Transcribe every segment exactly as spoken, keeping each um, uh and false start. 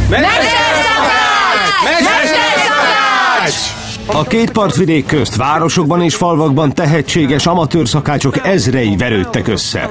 Mesterszakács! Mesterszakács! A két partvidék közt városokban és falvakban tehetséges amatőr szakácsok ezrei verődtek össze.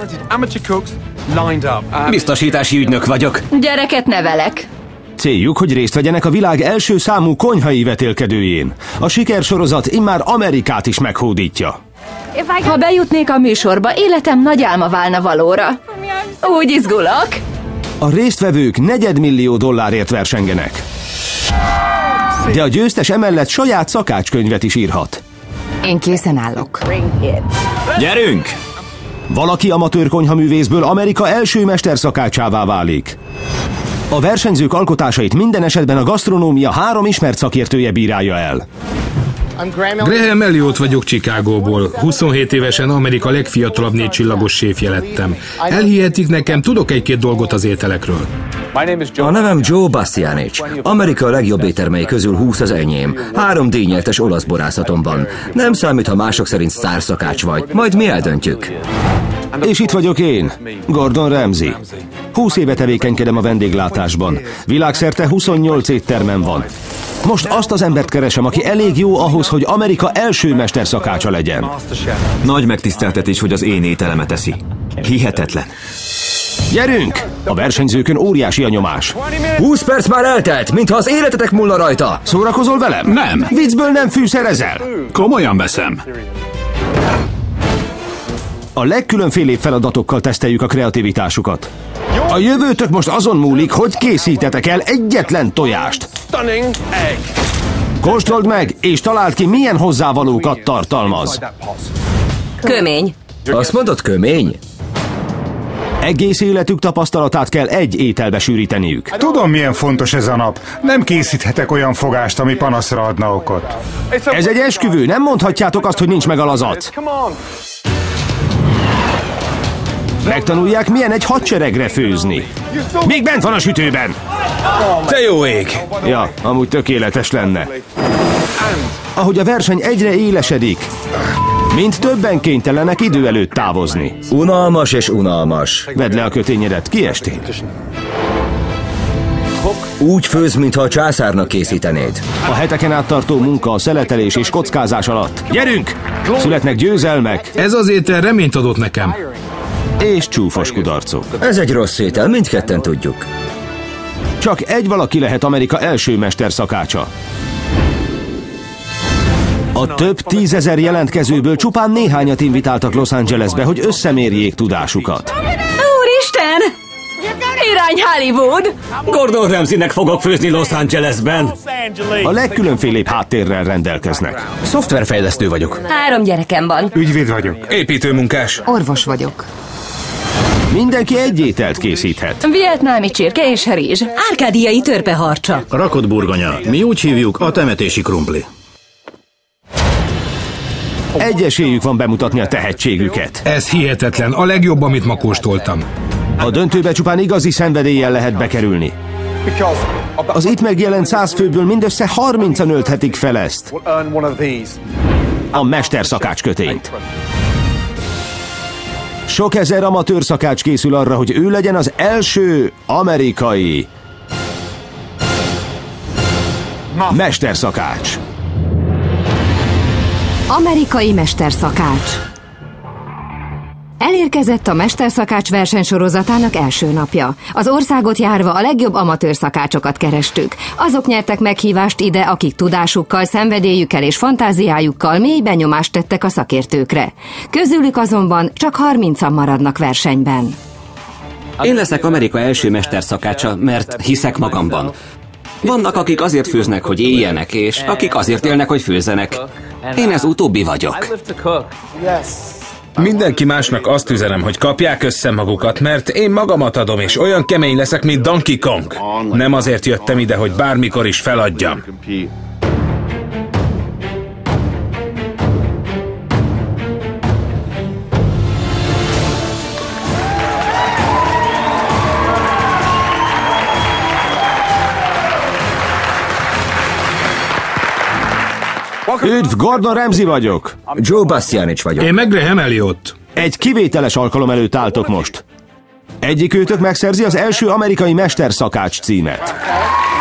Biztosítási ügynök vagyok. Gyereket nevelek. Céljuk, hogy részt vegyenek a világ első számú konyhai vetélkedőjén. A sikersorozat immár Amerikát is meghódítja. Ha bejutnék a műsorba, életem nagy álma válna valóra. Úgy izgulok. A résztvevők negyedmillió dollárért versengenek. De a győztes emellett saját szakácskönyvet is írhat. Én készen állok. Gyerünk! Valaki amatőr konyhaművészből Amerika első mesterszakácsává válik. A versenyzők alkotásait minden esetben a gasztronómia három ismert szakértője bírálja el. Graham Elliott vagyok Chicagóból. huszonhét évesen Amerika legfiatalabb négycsillagos séfje lettem. Elhihetik nekem, tudok egy-két dolgot az ételekről. A nevem Joe Bastianich. Amerika legjobb éttermei közül húsz az enyém. Három díjnyertes olasz borászatom van. Nem számít, ha mások szerint sztárszakács vagy. Majd mi eldöntjük. És itt vagyok én, Gordon Ramsay. húsz éve tevékenykedem a vendéglátásban. Világszerte huszonnyolc éttermem van. Most azt az embert keresem, aki elég jó ahhoz, hogy Amerika első mesterszakácsa legyen. Nagy megtiszteltetés, hogy az én ételemet eszi. Hihetetlen. Gyerünk! A versenyzőkön óriási a nyomás. húsz perc már eltelt, mintha az életetek múlna rajta. Szórakozol velem? Nem. Viccből nem fűszerezel? Komolyan veszem. A legkülönfélébb feladatokkal teszteljük a kreativitásukat. A jövőtök most azon múlik, hogy készítetek el egyetlen tojást. Kóstold meg, és találd ki, milyen hozzávalókat tartalmaz. Kömény. Azt mondod, kömény? Egész életük tapasztalatát kell egy ételbe sűríteniük. Tudom, milyen fontos ez a nap. Nem készíthetek olyan fogást, ami panaszra adna okot. Ez egy esküvő, nem mondhatjátok azt, hogy nincs meg a lazac. Megtanulják, milyen egy hadseregre főzni. Még bent van a sütőben. Te jó ég! Ja, amúgy tökéletes lenne. Ahogy a verseny egyre élesedik, mint többen kénytelenek idő előtt távozni. Unalmas és unalmas. Vedd le a kötényedet, kiestél. Úgy főz, mintha a császárnak készítenéd. A heteken át tartó munka, a szeletelés és kockázás alatt. Gyerünk! Születnek győzelmek. Ez az étel reményt adott nekem. És csúfos kudarcok. Ez egy rossz étel, mindketten tudjuk. Csak egy valaki lehet Amerika első mesterszakácsa. A több tízezer jelentkezőből csupán néhányat invitáltak Los Angelesbe, hogy összemérjék tudásukat. Úristen! Irány Hollywood! Gordon Ramsaynek fogok főzni Los Angelesben. A legkülönfélébb háttérrel rendelkeznek. Szoftverfejlesztő vagyok. Három gyerekem van. Ügyvéd vagyok. Építőmunkás. Orvos vagyok. Mindenki egy ételt készíthet. Vietnámi csirke és rizs. Árkádiai törpeharcsa. Rakott burgonya. Mi úgy hívjuk, a temetési krumpli. Egy esélyük van bemutatni a tehetségüket. Ez hihetetlen, a legjobb, amit ma kóstoltam. A döntőbe csupán igazi szenvedéllyel lehet bekerülni. Az itt megjelent száz főből mindössze harmincan ölthetik fel ezt. A mesterszakács kötényt. Sok ezer amatőr szakács készül arra, hogy ő legyen az első amerikai mesterszakács. Amerikai mesterszakács. Elérkezett a mesterszakács versenysorozatának első napja. Az országot járva a legjobb amatőr szakácsokat kerestük. Azok nyertek meghívást ide, akik tudásukkal, szenvedélyükkel és fantáziájukkal mély benyomást tettek a szakértőkre. Közülük azonban csak harmincan maradnak versenyben. Én leszek Amerika első mesterszakácsa, mert hiszek magamban. Vannak, akik azért főznek, hogy éljenek, és akik azért élnek, hogy főzzenek. Én ez utóbbi vagyok. Mindenki másnak azt üzenem, hogy kapják össze magukat, mert én magamat adom, és olyan kemény leszek, mint Donkey Kong. Nem azért jöttem ide, hogy bármikor is feladjam. Üdv, Gordon Ramsay vagyok. Joe Bastianich vagyok. Én meg Graham Elliott. Egy kivételes alkalom előtt álltok most. Egyikőtök megszerzi az első amerikai mesterszakács címet.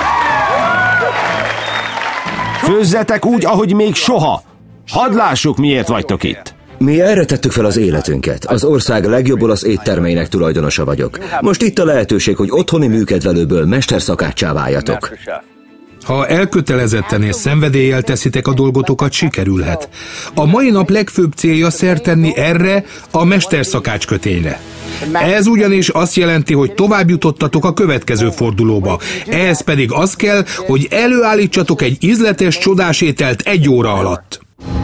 Főzzetek úgy, ahogy még soha! Hadd lássuk, miért vagytok itt! Mi erre tettük fel az életünket. Az ország legjobb olasz éttermeinek tulajdonosa vagyok. Most itt a lehetőség, hogy otthoni műkedvelőből mesterszakáccsá váljatok. Ha elkötelezetten és szenvedéllyel teszitek a dolgotokat, sikerülhet. A mai nap legfőbb célja szert tenni erre a mesterszakács kötényre. Ez ugyanis azt jelenti, hogy tovább jutottatok a következő fordulóba. Ehhez pedig az kell, hogy előállítsatok egy ízletes, csodás ételt egy óra alatt.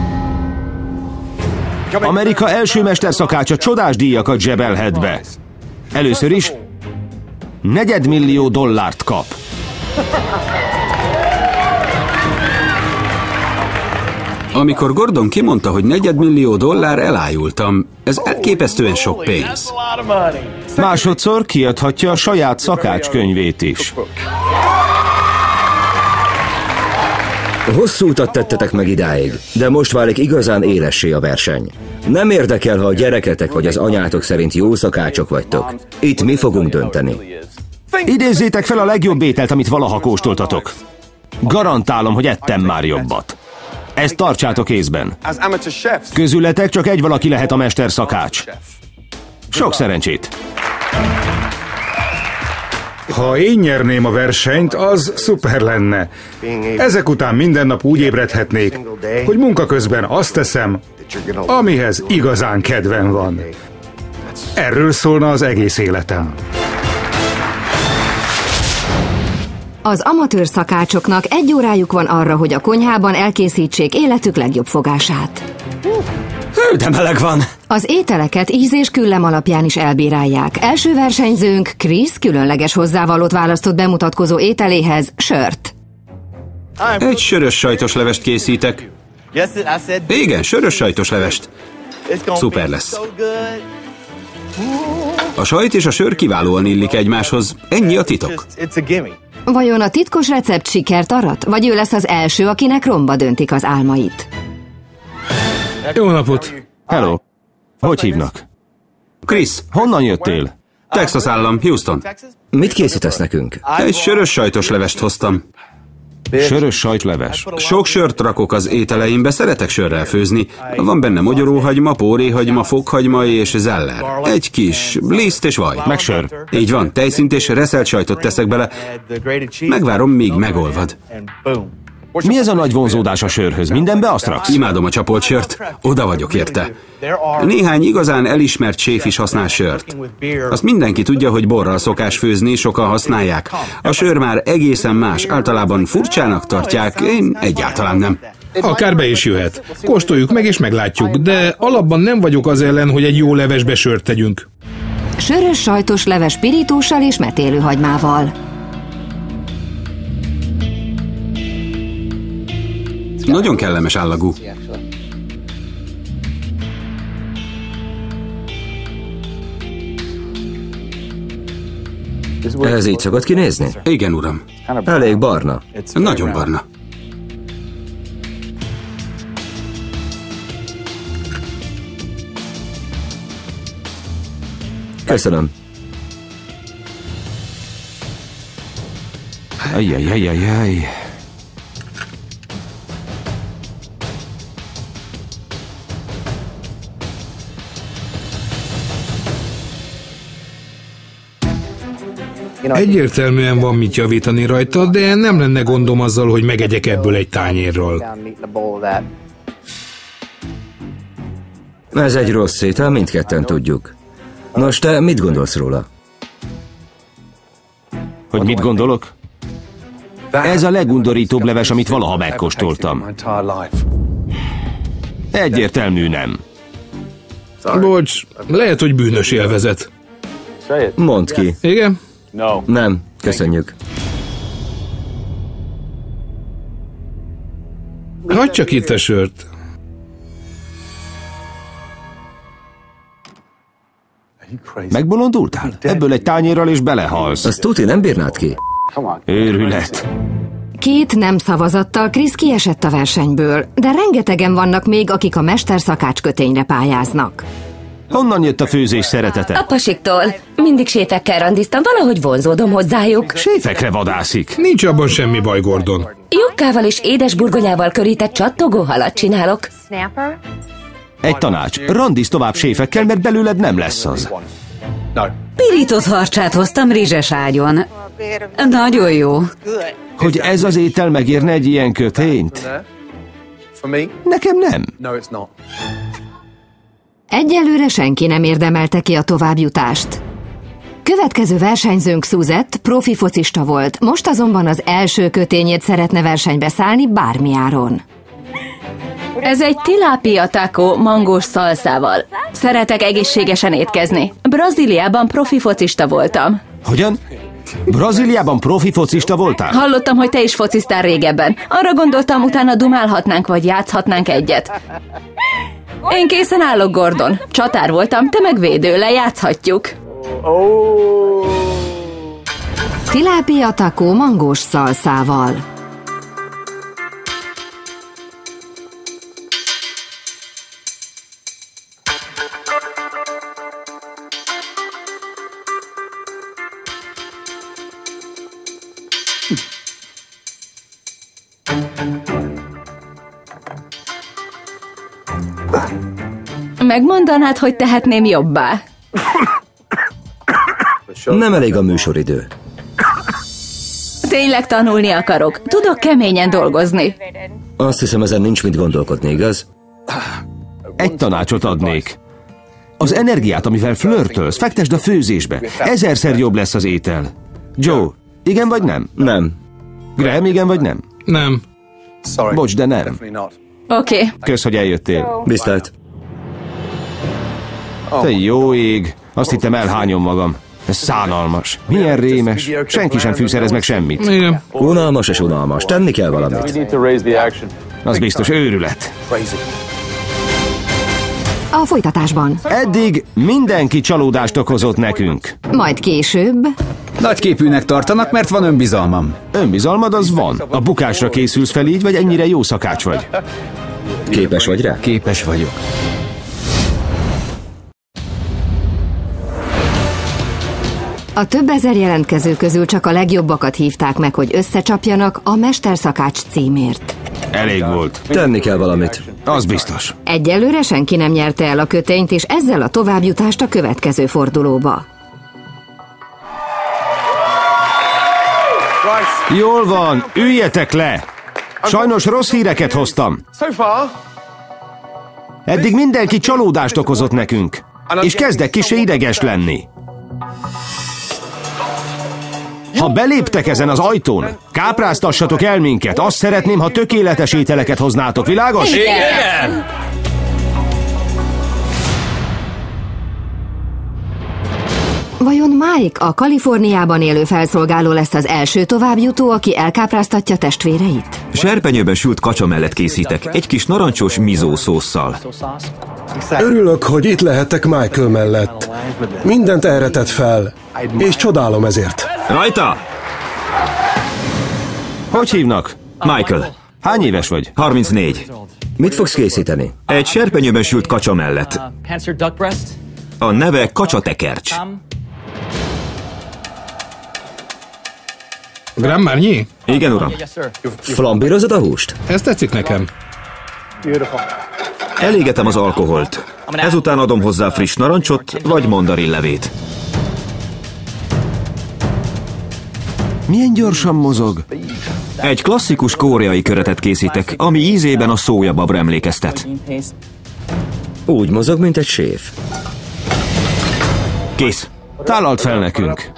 Amerika első mesterszakácsa csodás díjakat zsebelhet be. Először is negyedmillió dollárt kap. Amikor Gordon kimondta, hogy negyedmillió dollár, elájultam. Ez elképesztően sok pénz. Másodszor kiadhatja a saját szakácskönyvét is. Hosszú utat tettetek meg idáig, de most válik igazán élessé a verseny. Nem érdekel, ha a gyereketek vagy az anyátok szerint jó szakácsok vagytok. Itt mi fogunk dönteni. Idézzétek fel a legjobb ételt, amit valaha kóstoltatok. Garantálom, hogy ettem már jobbat. Ezt tartsátok észben. Közületek csak egy valaki lehet a mesterszakács. Sok szerencsét! Ha én nyerném a versenyt, az szuper lenne. Ezek után minden nap úgy ébredhetnék, hogy munka közben azt teszem, amihez igazán kedvem van. Erről szólna az egész életem. Az amatőr szakácsoknak egy órájuk van arra, hogy a konyhában elkészítsék életük legjobb fogását. Hű, de meleg van! Az ételeket íz és küllem alapján is elbírálják. Első versenyzőnk Chris különleges hozzávalót választott bemutatkozó ételéhez, sört. Egy sörös sajtos levest készítek. Igen, sörös sajtos levest. Szuper lesz. A sajt és a sör kiválóan illik egymáshoz. Ennyi a titok. Vajon a titkos recept sikert arat? Vagy ő lesz az első, akinek romba döntik az álmait? Jó napot! Hello! Hogy hívnak? Chris, Honnan jöttél? Texas állam, Houston. Mit készítesz nekünk? Egy sörös sajtos levest hoztam. Sörös sajtleves. Sok sört rakok az ételeimbe, szeretek sörrel főzni. Van benne mogyoróhagyma, póréhagyma, fokhagyma és zeller. Egy kis liszt és vaj. Meg sör. Így van, tejszint és reszelt sajtot teszek bele. Megvárom, míg megolvad. Mi ez a nagy vonzódás a sörhöz? Mindenbe azt raksz? Imádom a csapolt sört, oda vagyok érte. Néhány igazán elismert séf is használ sört. Azt mindenki tudja, hogy borral szokás főzni, sokan használják. A sör már egészen más, általában furcsának tartják, én egyáltalán nem. Akár be is jöhet. Kóstoljuk meg és meglátjuk, de alapban nem vagyok az ellen, hogy egy jó levesbe sört tegyünk. Sörös sajtos leves pirítóssal és metélőhagymával. Nagyon kellemes állagú. Ez így szokott kinézni? Igen, uram. Elég barna. Nagyon barna. Köszönöm. Ajjajajajaj. Egyértelműen van mit javítani rajta, de nem lenne gondom azzal, hogy megegyek ebből egy tányérról. Ez egy rossz étel, mindketten tudjuk. Nos, te mit gondolsz róla? Hogy mit gondolok? Ez a legundorítóbb leves, amit valaha megkóstoltam. Egyértelmű nem. Bocs, lehet, hogy bűnös élvezet. Mondd ki. Igen? Nem, köszönjük. Hagyj csak itt a sört. Megbolondultál? Ebből egy tányérral is belehalsz. Azt tuti nem bírnád ki? Őrület. Két nem szavazattal Chris kiesett a versenyből, de rengetegen vannak még, akik a mesterszakács kötényre pályáznak. Honnan jött a főzés szeretete? A pasiktól. Mindig séfekkel randiztam, valahogy vonzódom hozzájuk. Séfekre vadászik. Nincs abban semmi baj, Gordon. Jukkával és édesburgonyával körített csattogó halat csinálok. Egy tanács, randiz tovább séfekkel, mert belőled nem lesz az. Pirított harcsát hoztam rizses ágyon. Nagyon jó. Hogy ez az étel megérne egy ilyen kötényt? Nekem nem. Egyelőre senki nem érdemelte ki a továbbjutást. Következő versenyzőnk Suzette profi focista volt, most azonban az első kötényét szeretne versenybe szállni bármi áron. Ez egy tilápia taco mangós szalszával. Szeretek egészségesen étkezni. Brazíliában profi focista voltam. Hogyan? Brazíliában profi focista voltál? Hallottam, hogy te is fociztál régebben. Arra gondoltam, utána dumálhatnánk, vagy játszhatnánk egyet. Én készen állok, Gordon. Csatár voltam, te meg védő, lejátszhatjuk. Tilápia taco mangós szalszával. Megmondanád, hogy tehetném jobbá? Nem elég a műsoridő. Tényleg tanulni akarok. Tudok keményen dolgozni. Azt hiszem, ezen nincs mit gondolkodni, igaz? Egy tanácsot adnék. Az energiát, amivel flörtölsz, fektesd a főzésbe. Ezerszer jobb lesz az étel. Joe, igen vagy nem? Nem. Graham, igen vagy nem? Nem. Bocs, de nem. Oké. Okay. Kösz, hogy eljöttél. Viszlát. Te jó ég. Azt hittem, elhányom magam. Ez szánalmas. Milyen rémes. Senki sem fűszerez meg semmit. Igen. Unalmas és unalmas. Tenni kell valamit. Az biztos őrület. A folytatásban. Eddig mindenki csalódást okozott nekünk. Majd később. Nagyképűnek tartanak, mert van önbizalmam. Önbizalmad az van. A bukásra készülsz fel így, vagy ennyire jó szakács vagy? Képes vagy rá? Képes vagyok. A több ezer jelentkező közül csak a legjobbakat hívták meg, hogy összecsapjanak a mesterszakács címért. Elég volt. Tenni kell valamit. Az biztos. Egyelőre senki nem nyerte el a kötényt, és ezzel a továbbjutást a következő fordulóba. Jól van, üljetek le! Sajnos rossz híreket hoztam. Eddig mindenki csalódást okozott nekünk, és kezdek kissé ideges lenni. Ha beléptek ezen az ajtón, kápráztassatok el minket. Azt szeretném, ha tökéletes ételeket hoznátok, világos? Igen! Vajon Mike, a Kaliforniában élő felszolgáló lesz az első továbbjutó, aki elkápráztatja testvéreit? Serpenyőben sült kacsa mellett készítek, egy kis narancsos mizó szósszal. Örülök, hogy itt lehetek Michael mellett. Mindent erre tett fel, és csodálom ezért. Rajta! Hogy hívnak? Michael. Hány éves vagy? harmincnégy. Mit fogsz készíteni? Egy serpenyőben sült kacsa mellett. A neve kacsatekercs. Graham Marnier? Igen, uram. Flambírozod a húst? Ez tetszik nekem. Elégetem az alkoholt. Ezután adom hozzá friss narancsot, vagy mandarinlevét. Milyen gyorsan mozog? Egy klasszikus koreai köretet készítek, ami ízében a szójababra emlékeztet. Úgy mozog, mint egy séf. Kész. Tálalt fel nekünk.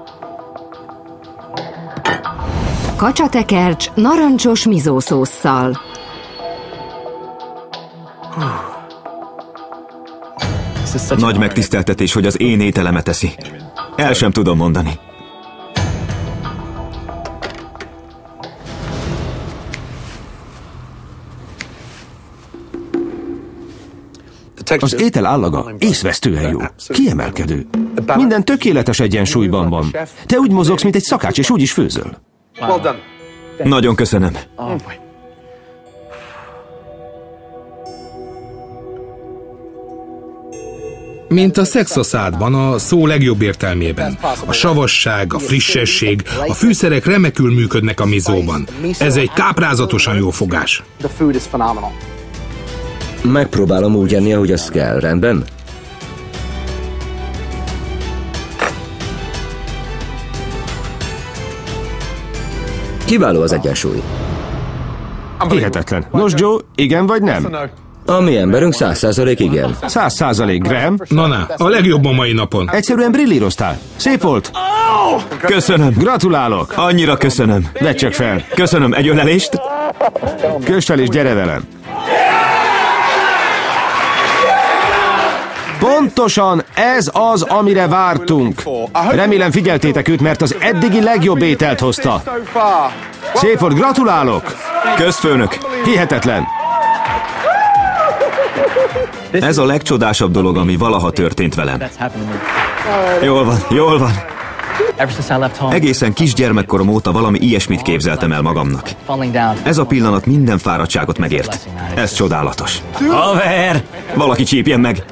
Kacsatekercs narancsos mizószósszal. Nagy megtiszteltetés, hogy az én ételemet eszi. El sem tudom mondani. Az étel állaga észvesztően jó. Kiemelkedő. Minden tökéletes egyensúlyban van. Te úgy mozogsz, mint egy szakács, és úgy is főzöl. Nagyon köszönöm. Mint a szex a szádban, a szó legjobb értelmében. A savasság, a frissesség, a fűszerek remekül működnek a mizóban. Ez egy káprázatosan jó fogás. Megpróbálom úgy enni, ahogy azt kell, rendben? Kiváló az egyensúly. Hihetetlen. Nos, Joe, igen vagy nem? A mi emberünk száz százalék igen. Száz százalék, Graham. Na, na, a legjobb a mai napon. Egyszerűen brillíroztál. Szép volt. Köszönöm. Gratulálok. Annyira köszönöm. Vedd csak fel. Köszönöm, egy ölelést. Kösd fel és gyere velem. Pontosan ez az, amire vártunk. Remélem figyeltétek őt, mert az eddigi legjobb ételt hozta. Szép volt, gratulálok. Közfőnök. Hihetetlen. Ez a legcsodásabb dolog, ami valaha történt velem. Jól van, jól van. Egészen kisgyermekkorom óta valami ilyesmit képzeltem el magamnak. Ez a pillanat minden fáradtságot megért. Ez csodálatos. Haver! Valaki csípjen meg!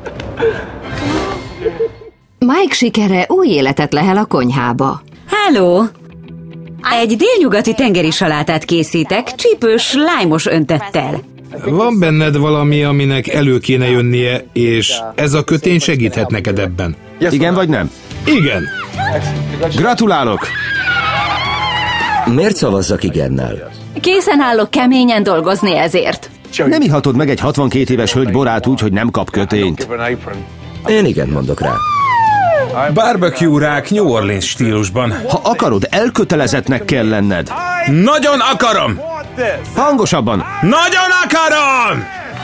Mike sikere új életet lehel a konyhába. Hello! Egy délnyugati tengeri salátát készítek, csípős, lájmos öntettel. Van benned valami, aminek elő kéne jönnie, és ez a kötény segíthet neked ebben. Igen vagy nem? Igen. Gratulálok! Miért szavazzak igennel? Készen állok keményen dolgozni ezért. Nem ihatod meg egy hatvankét éves hölgy borát úgy, hogy nem kap kötényt. Én igen mondok rá. Barbecue-rák New Orleans stílusban. Ha akarod, elkötelezettnek kell lenned. Nagyon akarom! Hangosabban! Nagyon akarom!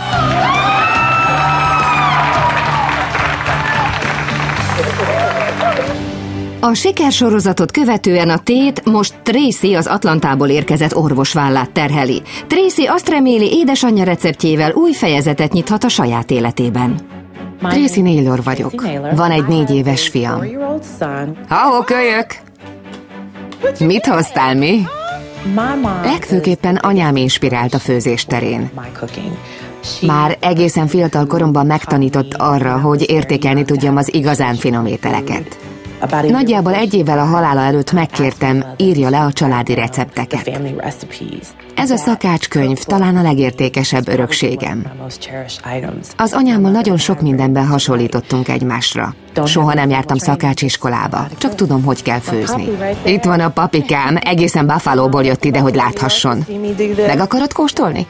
A sikersorozatot követően a tét most Tracy az Atlantából érkezett orvos vállát terheli. Tracy azt reméli, édesanyja receptjével új fejezetet nyithat a saját életében. Tracy Naylor vagyok. Van egy négy éves fiam. Ha-ho, kölyök! Mit hoztál, mi? Legfőképpen anyám inspirált a főzés terén. Már egészen fiatal koromban megtanított arra, hogy értékelni tudjam az igazán finom ételeket. Nagyjából egy évvel a halála előtt megkértem, írja le a családi recepteket. Ez a szakácskönyv talán a legértékesebb örökségem. Az anyámmal nagyon sok mindenben hasonlítottunk egymásra. Soha nem jártam szakácsiskolába, csak tudom, hogy kell főzni. Itt van a papikám, egészen Buffalóból jött ide, hogy láthasson. Meg akarod kóstolni?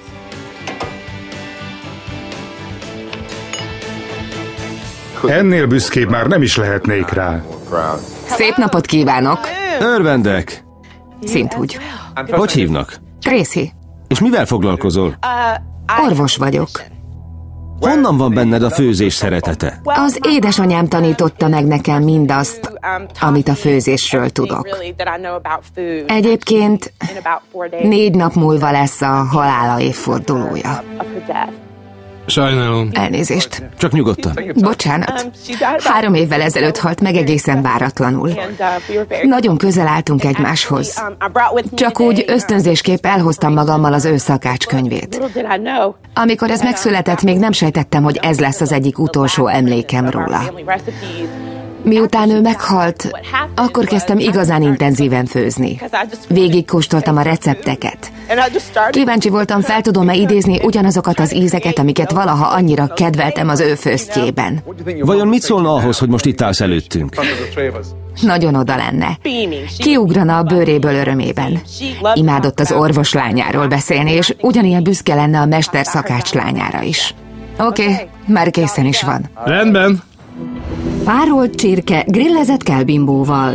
Ennél büszkébb már nem is lehetnék rá. Szép napot kívánok! Örvendek! Szintúgy. Hogy hívnak? Tracy. És mivel foglalkozol? Orvos vagyok. Honnan van benned a főzés szeretete? Az édesanyám tanította meg nekem mindazt, amit a főzésről tudok. Egyébként négy nap múlva lesz a halála évfordulója. Sajnálom. Elnézést. Csak nyugodtan. Bocsánat. Három évvel ezelőtt halt meg egészen váratlanul. Nagyon közel álltunk egymáshoz. Csak úgy ösztönzésképp elhoztam magammal az ő szakácskönyvét. Amikor ez megszületett, még nem sejtettem, hogy ez lesz az egyik utolsó emlékem róla. Miután ő meghalt, akkor kezdtem igazán intenzíven főzni. Végig kóstoltam a recepteket. Kíváncsi voltam, fel tudom-e idézni ugyanazokat az ízeket, amiket valaha annyira kedveltem az ő főztjében. Vajon mit szólna ahhoz, hogy most itt állsz előttünk? Nagyon oda lenne. Kiugrana a bőréből örömében. Imádott az orvos lányáról beszélni, és ugyanilyen büszke lenne a mester szakács lányára is. Oké, okay, már készen is van. Rendben. Párolt csirke grillezett kelbimbóval.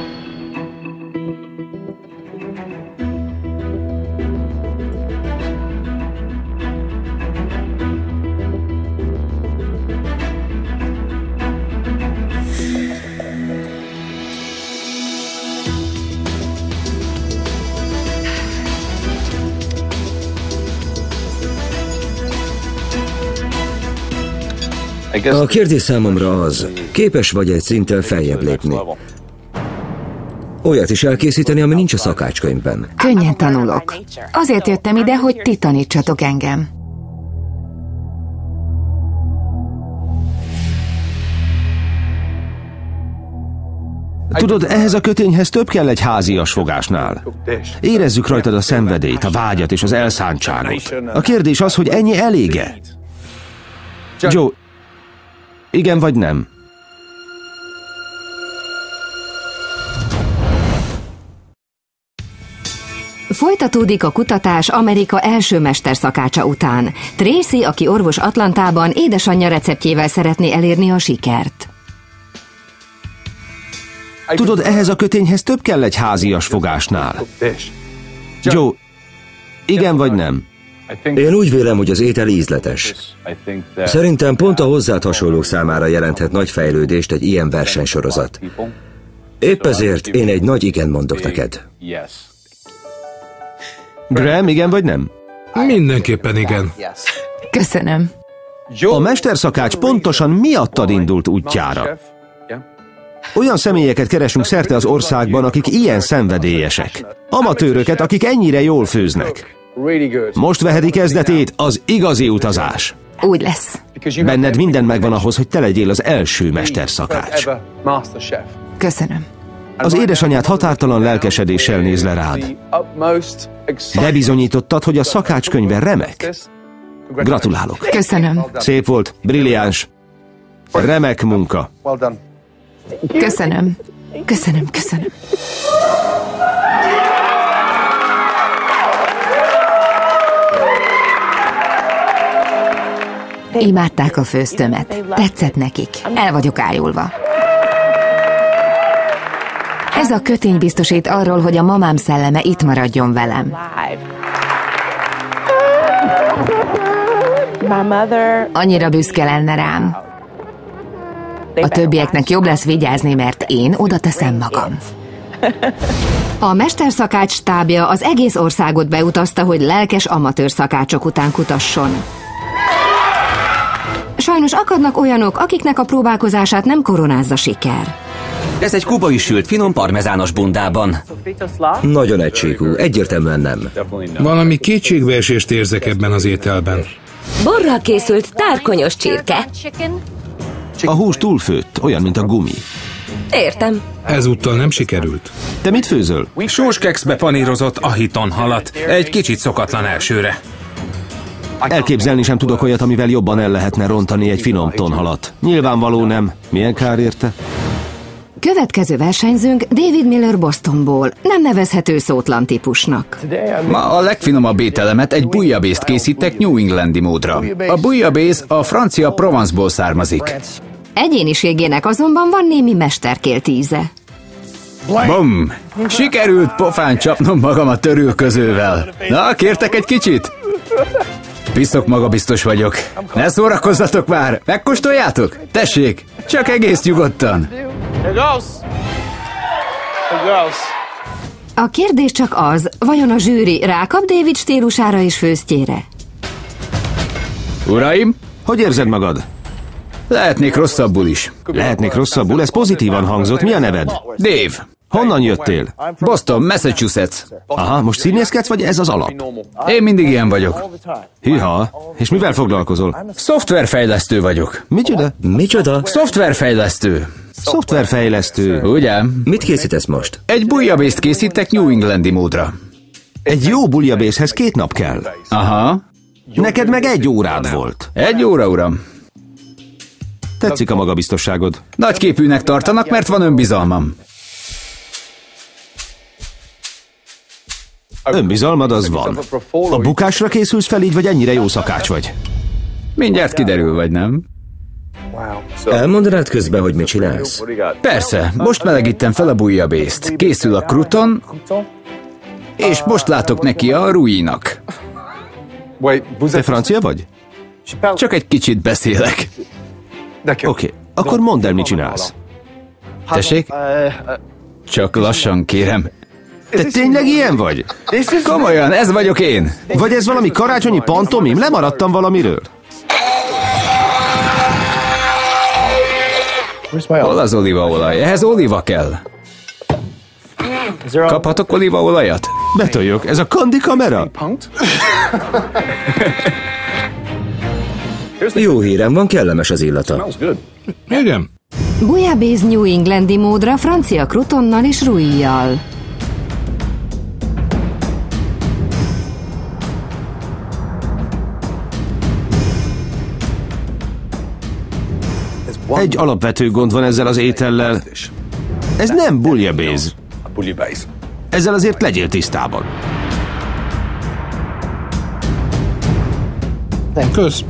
A kérdés számomra az, képes vagy egy szinttel feljebb lépni. Olyat is elkészíteni, ami nincs a szakácskönyvben. Könnyen tanulok. Azért jöttem ide, hogy ti tanítsatok engem. Tudod, ehhez a kötényhez több kell egy házias fogásnál. Érezzük rajtad a szenvedélyt, a vágyat és az elszántságot. A kérdés az, hogy ennyi elége? Joe, igen vagy nem? Folytatódik a kutatás Amerika első mesterszakácsa után. Tracy, aki orvos Atlantában, édesanyja receptjével szeretné elérni a sikert. Tudod, ehhez a kötényhez több kell egy házias fogásnál. Joe, igen vagy nem? Én úgy vélem, hogy az étel ízletes. Szerintem pont a hozzád hasonlók számára jelenthet nagy fejlődést egy ilyen versenysorozat. Épp ezért én egy nagy igen mondok neked. Graham, igen vagy nem? Mindenképpen igen. Köszönöm. A mesterszakács pontosan miattad indult útjára. Olyan személyeket keresünk szerte az országban, akik ilyen szenvedélyesek. Amatőröket, akik ennyire jól főznek. Most veheti kezdetét az igazi utazás. Úgy lesz. Benned minden megvan ahhoz, hogy te legyél az első mesterszakács. Köszönöm. Az édesanyád határtalan lelkesedéssel néz le rád. Bebizonyítottad, hogy a szakácskönyve remek. Gratulálok. Köszönöm. Szép volt, brilliáns. Remek munka. Köszönöm. Köszönöm, köszönöm. Imádták a főztömet. Tetszett nekik. El vagyok ájulva. Ez a kötény biztosít arról, hogy a mamám szelleme itt maradjon velem. Annyira büszke lenne rám. A többieknek jobb lesz vigyázni, mert én oda teszem magam. A mesterszakács stábja az egész országot beutazta, hogy lelkes amatőr szakácsok után kutasson. Sajnos akadnak olyanok, akiknek a próbálkozását nem koronázza siker. Ez egy kubai sült finom parmezános bundában. Nagyon egységű, egyértelműen nem. Valami kétségbeesést érzek ebben az ételben. Borral készült tárkonyos csirke. A hús túlfőtt, olyan, mint a gumi. Értem. Ezúttal nem sikerült. Te mit főzöl? Sóskekszbe panírozott ahiton halat. Egy kicsit szokatlan elsőre. Elképzelni sem tudok olyat, amivel jobban el lehetne rontani egy finom tonhalat. Nyilvánvaló nem. Milyen kár érte? Következő versenyzőnk David Miller Bostonból, nem nevezhető szótlan típusnak. Ma a legfinomabb ételemet egy bouillabaisse-t készítek New Englandi módra. A bouillabaisse a francia Provenceból származik. Egyéniségének azonban van némi mesterkélt íze. Bum! Sikerült pofán csapnom magam a törülközővel. Na, kértek egy kicsit? Piszok magabiztos vagyok. Ne szórakozzatok már! Megkóstoljátok? Tessék! Csak egész nyugodtan! A kérdés csak az, vajon a zsűri rákap David stílusára és főztjére? Uraim! Hogy érzed magad? Lehetnék rosszabbul is. Lehetnék rosszabbul? Ez pozitívan hangzott. Mi a neved? Dave. Honnan jöttél? Boston, Massachusetts. Aha, most színészkedsz, vagy ez az alap? Én mindig ilyen vagyok. Hűha, és mivel foglalkozol? Szoftverfejlesztő vagyok. Micsoda? Micsoda? Szoftverfejlesztő. Szoftverfejlesztő. Ugye? Mit készítesz most? Egy bouillabaisse-t készítek New Englandi módra. Egy jó bouillabaisse-hez két nap kell. Aha. Neked meg egy órád volt. Egy óra, uram. Tetszik a magabiztosságod. Nagyképűnek tartanak, mert van önbizalmam. Önbizalmad az van. A bukásra készülsz fel így, vagy ennyire jó szakács vagy? Mindjárt kiderül, vagy nem? Elmondanád közben, hogy mit csinálsz? Persze, most melegítem fel a bouillabaisse-t. Készül a crouton, és most látok neki a rouillinak. Te francia vagy? Csak egy kicsit beszélek. Oké, okay. Akkor mondd el, mit csinálsz. Tessék? Csak lassan, kérem. Te tényleg ilyen vagy? Komolyan, ez vagyok én. Vagy ez valami karácsonyi pantomim? Lemaradtam valamiről? Hol az olívaolaj? Ehhez olíva kell. Kaphatok olívaolajat? Betöljök, ez a kandi kamera? Jó hírem van, kellemes az illata. Igen. Bouillabaisse New Englandi módra francia croutonnal és rouillyal. Egy alapvető gond van ezzel az étellel. Ez nem bouillabaisse. Ezzel azért legyél tisztában. Kösz.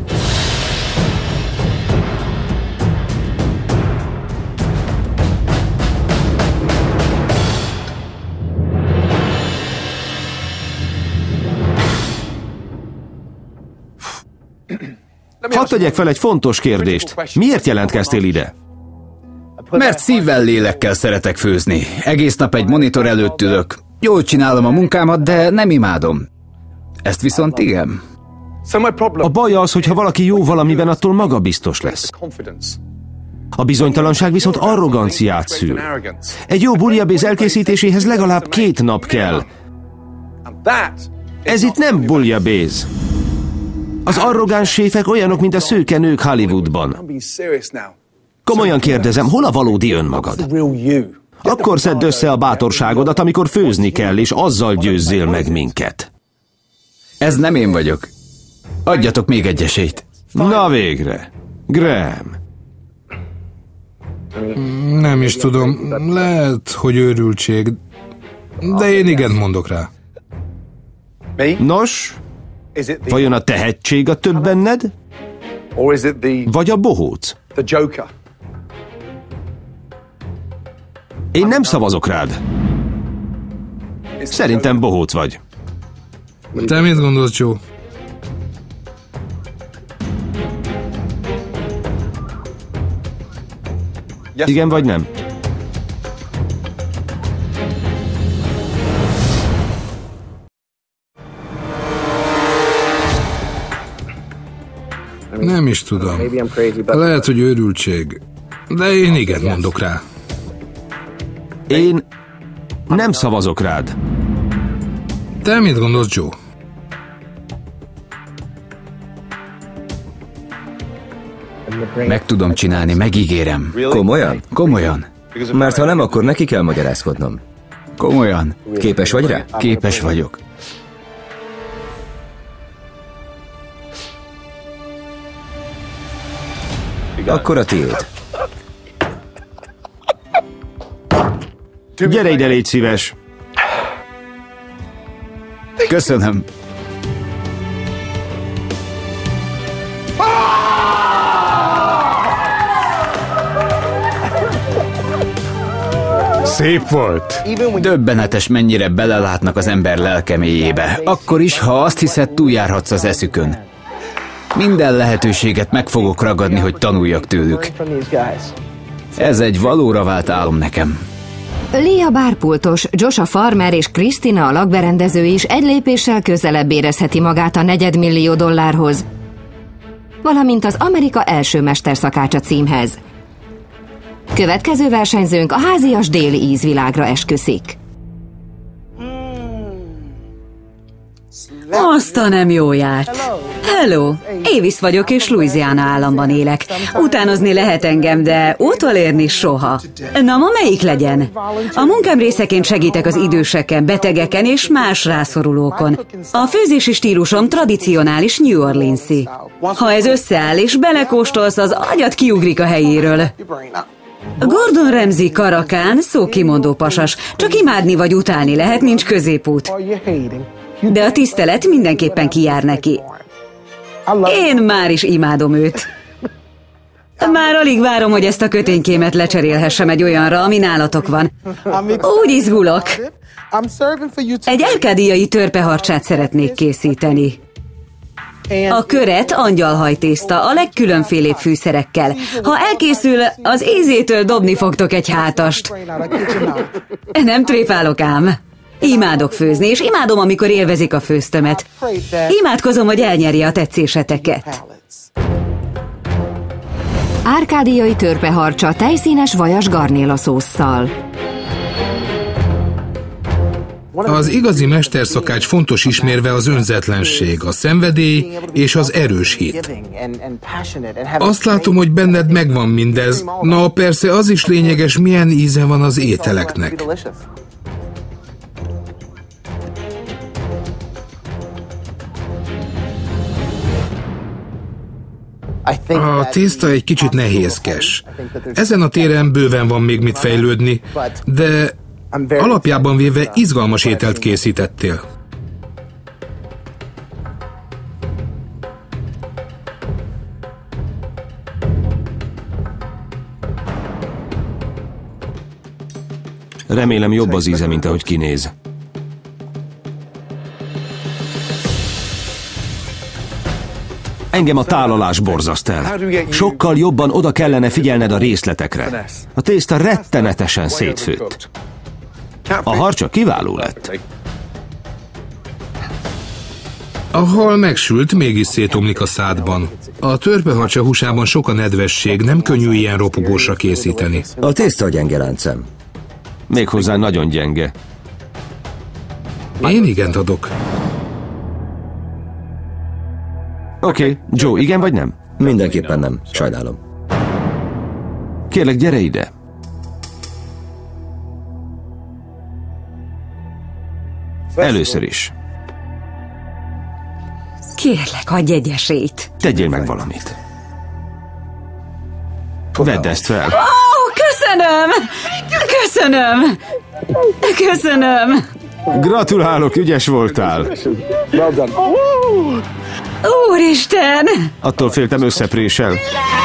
Hadd tegyek fel egy fontos kérdést. Miért jelentkeztél ide? Mert szívvel, lélekkel szeretek főzni. Egész nap egy monitor előtt ülök. Jól csinálom a munkámat, de nem imádom. Ezt viszont igen. A baj az, hogy ha valaki jó valamiben, attól magabiztos lesz. A bizonytalanság viszont arroganciát szül. Egy jó bouillabaisse elkészítéséhez legalább két nap kell. Ez itt nem bouillabaisse. Az arrogáns séfek olyanok, mint a szőke nők Hollywoodban. Komolyan kérdezem, hol a valódi önmagad? Akkor szedd össze a bátorságodat, amikor főzni kell, és azzal győzzél meg minket. Ez nem én vagyok. Adjatok még egy esélyt. Na végre. Graham. Nem is tudom. Lehet, hogy őrültség. De én igen mondok rá. Nos? Vajon a tehetség a több benned? Vagy a bohóc? Én nem szavazok rád. Szerintem bohóc vagy. Te mit gondolsz, Joe? Igen vagy nem? Nem is tudom. Lehet, hogy őrültség. De én igen mondok rá. Én nem szavazok rád. Te mit gondolsz, Joe? Meg tudom csinálni, megígérem. Komolyan? Komolyan. Mert ha nem, akkor neki kell magyarázkodnom. Komolyan. Képes vagy rá? Képes vagyok. Akkor a tiéd. Gyere ide, légy szíves. Köszönöm. Szép volt. Döbbenetes, mennyire belelátnak az ember lelke mélyébe. Akkor is, ha azt hiszed, túljárhatsz az eszükön. Minden lehetőséget meg fogok ragadni, hogy tanuljak tőlük. Ez egy valóra vált álom nekem. Lee a bárpultos, Josh a farmer és Krisztina a lakberendező is egy lépéssel közelebb érezheti magát a negyedmillió dollárhoz, valamint az Amerika első mesterszakácsa címhez. Következő versenyzőnk a házias déli ízvilágra esküszik. Azt a nem jóját. Hello, Avis vagyok, és Louisiana államban élek. Utánozni lehet engem, de utolérni soha. Na, ma melyik legyen? A munkám részeként segítek az időseken, betegeken és más rászorulókon. A főzési stílusom tradicionális New Orleans-i. Ha ez összeáll és belekóstolsz, az agyad kiugrik a helyéről. Gordon Ramsay karakán, szókimondó pasas. Csak imádni vagy utálni lehet, nincs középút. De a tisztelet mindenképpen kijár neki. Én már is imádom őt. Már alig várom, hogy ezt a köténykémet lecserélhessem egy olyanra, ami nálatok van. Úgy izgulok. Egy árkádiai törpeharcsát szeretnék készíteni. A köret angyalhajtészta a legkülönfélébb fűszerekkel. Ha elkészül, az ízétől dobni fogtok egy hátast. Nem tréfálok ám. Imádok főzni, és imádom, amikor élvezik a főztömet. Imádkozom, hogy elnyerje a tetszéseteket. Árkádiai törpeharcsa tejszínes vajas garnéla szósszal. Az igazi mesterszakács fontos ismérve az önzetlenség, a szenvedély és az erős hit. Azt látom, hogy benned megvan mindez, na persze az is lényeges, milyen íze van az ételeknek. A tészta egy kicsit nehézkes. Ezen a téren bőven van még mit fejlődni, de alapjában véve izgalmas ételt készítettél. Remélem jobb az íze, mint ahogy kinéz. Engem a tálalás borzaszt el. Sokkal jobban oda kellene figyelned a részletekre. A tészta rettenetesen szétfőtt. A harcsa kiváló lett. A hal megsült, mégis szétomlik a szádban. A törpeharcsa húsában sok a nedvesség, nem könnyű ilyen ropogósra készíteni. A tészta gyenge, láncem. Méghozzá nagyon gyenge. Én igent adok. Oké, okay. Joe, igen vagy nem? Mindenképpen nem, sajnálom. Kérlek, gyere ide. Először is. Kérlek, adj egy esélyt. Tegyél meg valamit. Vedd ezt fel. Ó, oh, köszönöm! Köszönöm! Köszönöm! Gratulálok, ügyes voltál. Úristen! Attól féltem, összeprésel.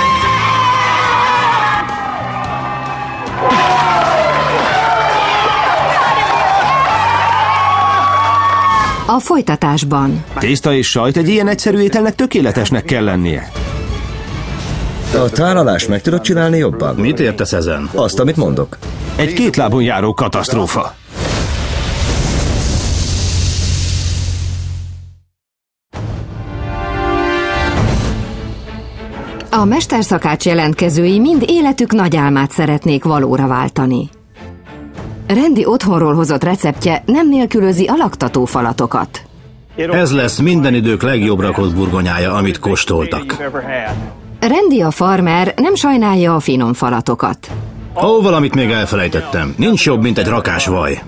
A folytatásban. Tészta és sajt egy ilyen egyszerű ételnek tökéletesnek kell lennie. A tálalást meg tudod csinálni jobban? Mit értesz ezen? Azt, amit mondok. Egy két lábon járó katasztrófa. A mesterszakács jelentkezői mind életük nagy álmát szeretnék valóra váltani. Randy otthonról hozott receptje nem nélkülözi a laktató falatokat. Ez lesz minden idők legjobb rakott burgonyája, amit kóstoltak. Randy a farmer nem sajnálja a finom falatokat. Ó, valamit még elfelejtettem. Nincs jobb, mint egy rakás vaj.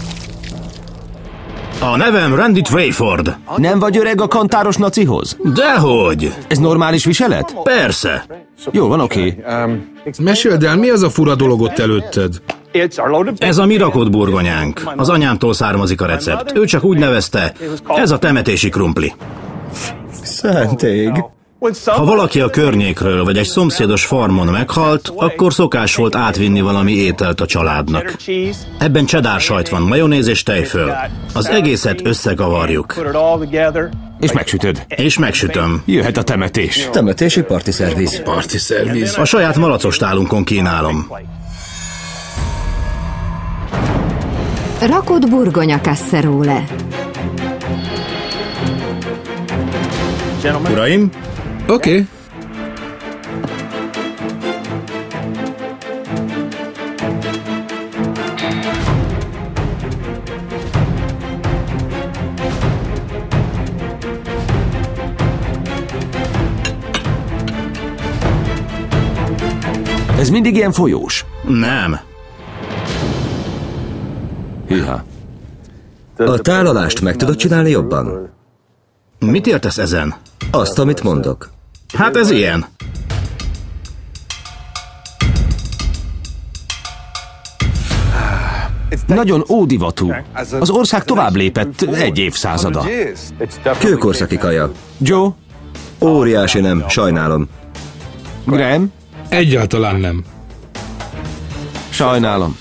A nevem Randy Twayford. Nem vagy öreg a kantáros nacihoz? Dehogy! Ez normális viselet? Persze. Jó van, oké. Okay. Meséld el, mi az a fura dolog ott előtted? Ez a mi rakott burgonyánk. Az anyámtól származik a recept. Ő csak úgy nevezte, ez a temetési krumpli. Szentég. Ha valaki a környékről vagy egy szomszédos farmon meghalt, akkor szokás volt átvinni valami ételt a családnak. Ebben cheddar sajt van, majonéz és tejföl. Az egészet összekavarjuk. És megsütöd. És megsütöm. Jöhet a temetés. Temetési parti szerviz. Parti szerviz. A saját malacos tálunkon kínálom. Rakott burgonya casserole. Uraim? Oké. Okay. Ez mindig ilyen folyós? Nem. Hűha. A tálalást meg tudod csinálni jobban? Mit értesz ezen? Azt, amit mondok. Hát ez ilyen. Nagyon ódivatú. Az ország tovább lépett egy évszázada. Kőkorszaki kaja. Joe? Óriási nem, sajnálom. Graham? Egyáltalán nem. Sajnálom.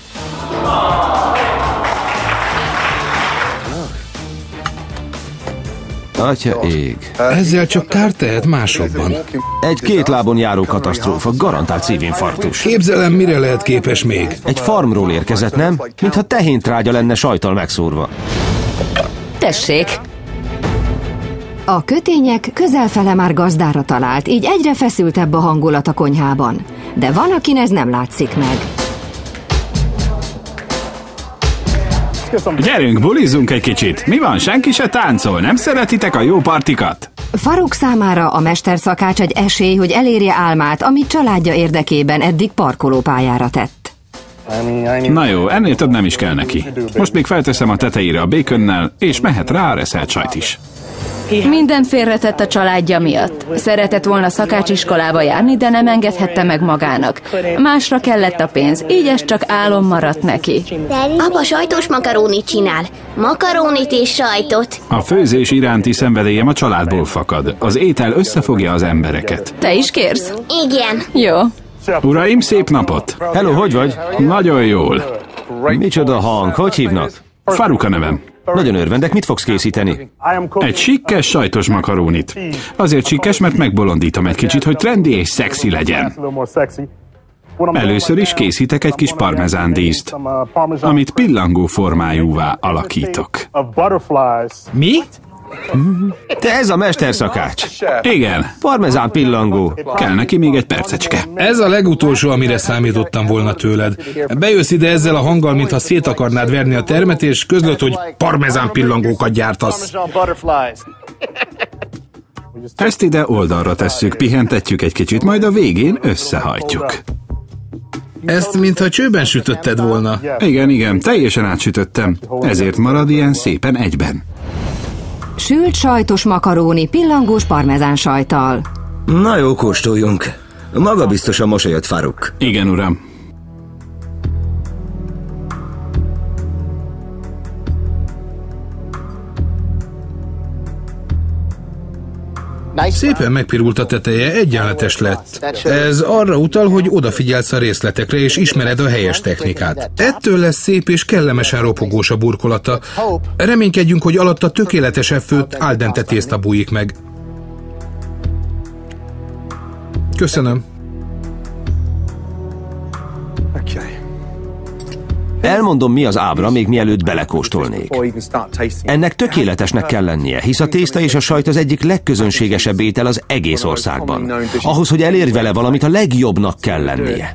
Atya ég. Ezzel csak kár tehet másokban. Egy két lábon járó katasztrófa, garantált szívinfarktus. Képzelem, mire lehet képes még. Egy farmról érkezett, nem? Mintha tehéntrágya lenne sajttal megszórva. Tessék! A kötények közelfele már gazdára talált, így egyre feszültebb a hangulat a konyhában. De van, akin ez nem látszik meg. Gyerünk, bulizzunk egy kicsit. Mi van, senki se táncol? Nem szeretitek a jó partikat? Faruk számára a mesterszakács egy esély, hogy elérje álmát, amit családja érdekében eddig parkolópályára tett. Na jó, ennél több nem is kell neki. Most még felteszem a tetejére a békönnel, és mehet rá a reszelt sajt is. Mindent félretett a családja miatt. Szeretett volna szakácsiskolába járni, de nem engedhette meg magának. Másra kellett a pénz, így ez csak álom maradt neki. Apa sajtos makarónit csinál. Makarónit és sajtot. A főzés iránti szenvedélyem a családból fakad. Az étel összefogja az embereket. Te is kérsz? Igen. Jó. Uraim, szép napot! Hello, hogy vagy? Nagyon jól. Micsoda hang, hogy hívnak? Faruk a nevem. Nagyon örvendek, mit fogsz készíteni? Egy sikkes sajtos makarónit. Azért sikkes, mert megbolondítom egy kicsit, hogy trendi és szexi legyen. Először is készítek egy kis parmezándíszt, amit pillangó formájúvá alakítok. Mi? Te ez a mesterszakács. Igen. Parmezán pillangó. Kell neki még egy percecske. Ez a legutolsó, amire számítottam volna tőled. Bejössz ide ezzel a hanggal, mintha szét akarnád verni a termet, és közlöd, hogy parmezán pillangókat gyártasz. Ezt ide oldalra tesszük, pihentetjük egy kicsit, majd a végén összehajtjuk. Ezt mintha csőben sütötted volna. Igen, igen, teljesen átsütöttem. Ezért marad ilyen szépen egyben. Sült sajtos makaróni pillangós parmezán sajttal. Na jó, kóstoljunk. Maga biztosan mosolyott, Faruk. Igen, uram. Szépen megpirult a teteje, egyenletes lett. Ez arra utal, hogy odafigyelsz a részletekre és ismered a helyes technikát. Ettől lesz szép és kellemesen ropogós a burkolata. Reménykedjünk, hogy alatta tökéletesen főtt al dente tészta bújik meg. Köszönöm. Elmondom, mi az ábra, még mielőtt belekóstolnék. Ennek tökéletesnek kell lennie, hisz a tészta és a sajt az egyik legközönségesebb étel az egész országban. Ahhoz, hogy elérj vele valamit, a legjobbnak kell lennie.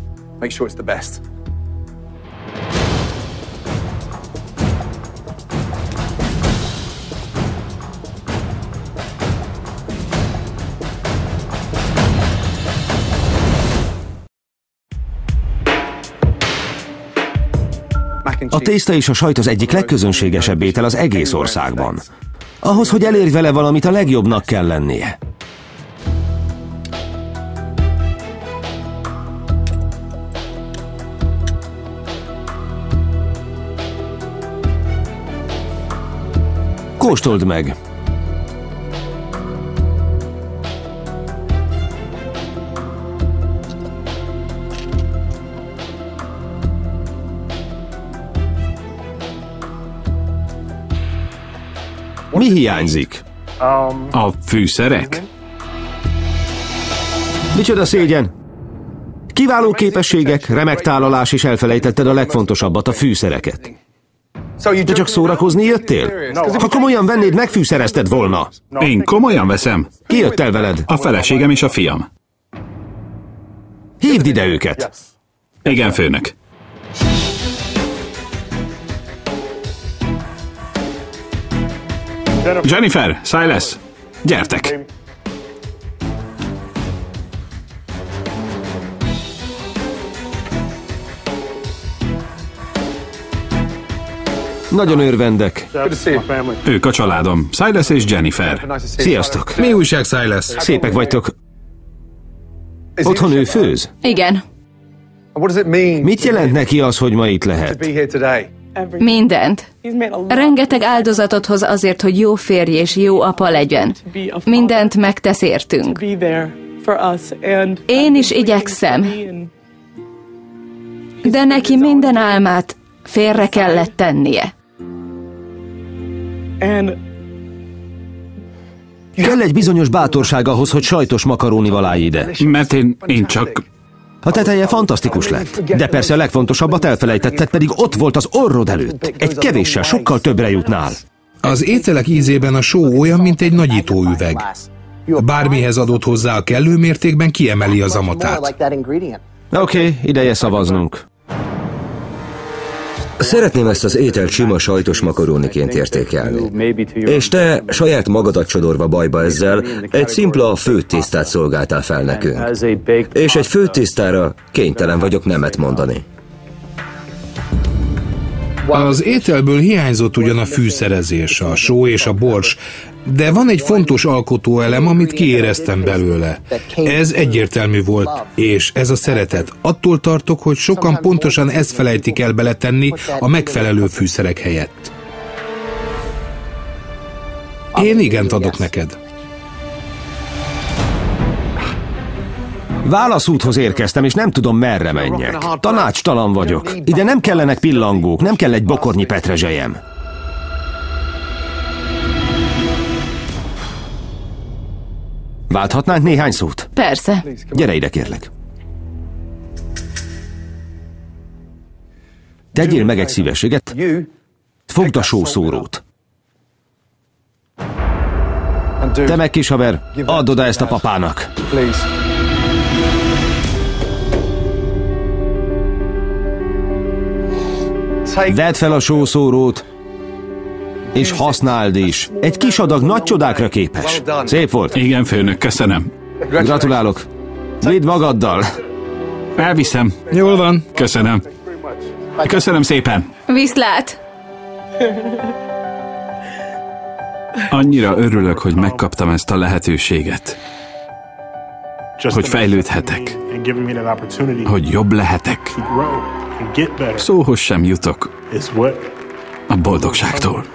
A tészta és a sajt az egyik legközönségesebb étel az egész országban. Ahhoz, hogy elérj vele valamit, a legjobbnak kell lennie. Kóstold meg! Mi hiányzik? A fűszerek? Micsoda szégyen? Kiváló képességek, remek tálalás, és elfelejtetted a legfontosabbat, a fűszereket. Te csak szórakozni jöttél? Ha komolyan vennéd, megfűszerezted volna. Én komolyan veszem. Ki jött el veled? A feleségem és a fiam. Hívd ide őket. Igen, főnök. Jennifer, Silas, gyertek! Nagyon örvendek. Ők a családom, Silas és Jennifer. Sziasztok! Mi újság, Silas? Szépek vagytok. Otthon ő főz? Igen. Mit jelent neki az, hogy ma itt lehet? Mindent. Rengeteg áldozatot hoz azért, hogy jó férj és jó apa legyen. Mindent megtesz értünk. Én is igyekszem. De neki minden álmát félre kellett tennie. Kell egy bizonyos bátorság ahhoz, hogy sajtos makarónival állj ide. Mert én, én csak... A teteje fantasztikus lett, de persze a legfontosabbat elfelejtetted, pedig ott volt az orrod előtt. Egy kevéssel sokkal többre jutnál. Az ételek ízében a só olyan, mint egy nagyítóüveg. Bármihez adott hozzá a kellő mértékben, kiemeli az amatát. Oké, okay, ideje szavaznunk. Szeretném ezt az ételt sima sajtos makaróniként értékelni. És te, saját magadat sodorva bajba ezzel, egy szimpla főtt tésztát szolgáltál fel nekünk. És egy főtt tésztára kénytelen vagyok nemet mondani. Az ételből hiányzott ugyan a fűszerezés, a só és a bors, de van egy fontos alkotóelem, amit kiéreztem belőle. Ez egyértelmű volt, és ez a szeretet. Attól tartok, hogy sokan pontosan ezt felejtik el beletenni a megfelelő fűszerek helyett. Én igent adok neked. Válaszúthoz érkeztem, és nem tudom, merre menjek. Tanácstalan vagyok. Ide nem kellenek pillangók, nem kell egy bokornyi petrezselyem. Válthatnánk néhány szót? Persze. Gyere ide, kérlek. Tegyél meg egy szívességet. Fogd a sószórót. Te meg, kis haver, add oda ezt a papának. Vedd fel a sószórót, és használd is. Egy kis adag nagy csodákra képes. Szép volt. Igen, főnök, köszönöm. Gratulálok. Vidd magaddal. Elviszem. Jól van. Köszönöm. Köszönöm szépen. Viszlát. Annyira örülök, hogy megkaptam ezt a lehetőséget. Hogy fejlődhetek. Hogy jobb lehetek. Szóhoz sem jutok a boldogságtól.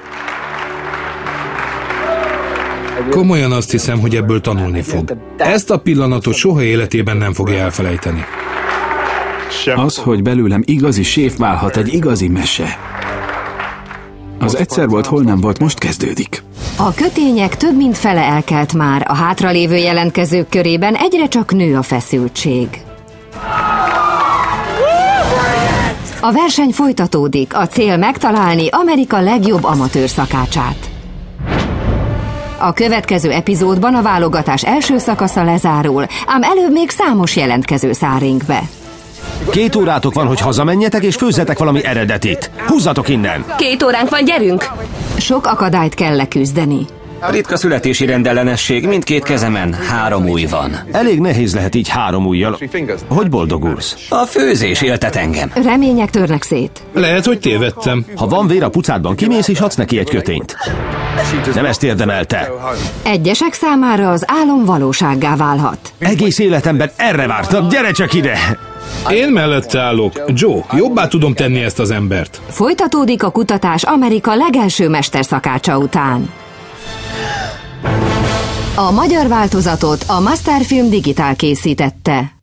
Komolyan azt hiszem, hogy ebből tanulni fog. Ezt a pillanatot soha életében nem fogja elfelejteni. Az, hogy belőlem igazi séf válhat, egy igazi mese. Az egyszer volt, hol nem volt, most kezdődik. A kötények több mint fele elkelt már, a hátralévő jelentkezők körében egyre csak nő a feszültség. A verseny folytatódik, a cél megtalálni Amerika legjobb amatőr szakácsát. A következő epizódban a válogatás első szakasza lezárul, ám előbb még számos jelentkező száll ringbe. Két órátok van, hogy hazamenjetek, és főzzetek valami eredetit. Húzzatok innen! Két óránk van, gyerünk! Sok akadályt kell leküzdeni. Ritka születési rendellenesség, mindkét kezemen három ujj van. Elég nehéz lehet így három ujjal. Hogy boldogulsz? A főzés éltet engem. Remények törnek szét. Lehet, hogy tévedtem. Ha van vér a pucádban, kimész és adsz neki egy kötényt. Nem ezt érdemelte. Egyesek számára az álom valósággá válhat. Egész életemben erre vártam, gyere csak ide! Én mellette állok. Joe, jobbá tudom tenni ezt az embert. Folytatódik a kutatás Amerika legelső mesterszakácsa után. A magyar változatot a Masterfilm Digitál készítette.